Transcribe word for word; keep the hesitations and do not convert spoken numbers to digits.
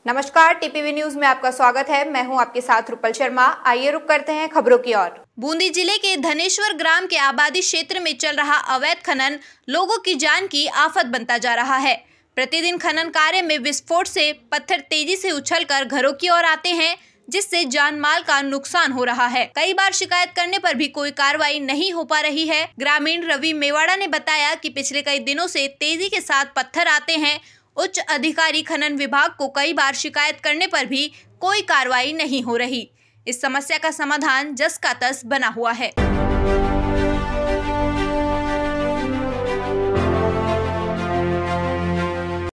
नमस्कार, TPV news में आपका स्वागत है। मैं हूं आपके साथ रुपल शर्मा। आइए रुक करते हैं खबरों की ओर। बूंदी जिले के धनेश्वर ग्राम के आबादी क्षेत्र में चल रहा अवैध खनन लोगों की जान की आफत बनता जा रहा है। प्रतिदिन खनन कार्य में विस्फोट से पत्थर तेजी से उछलकर घरों की ओर आते हैं, जिससे जान माल का नुकसान हो रहा है। कई बार शिकायत करने पर भी कोई कार्रवाई नहीं हो पा रही है। ग्रामीण रवि मेवाड़ा ने बताया कि पिछले कई दिनों से तेजी के साथ पत्थर आते हैं। उच्च अधिकारी खनन विभाग को कई बार शिकायत करने पर भी कोई कार्रवाई नहीं हो रही। इस समस्या का समाधान जस का तस बना हुआ है।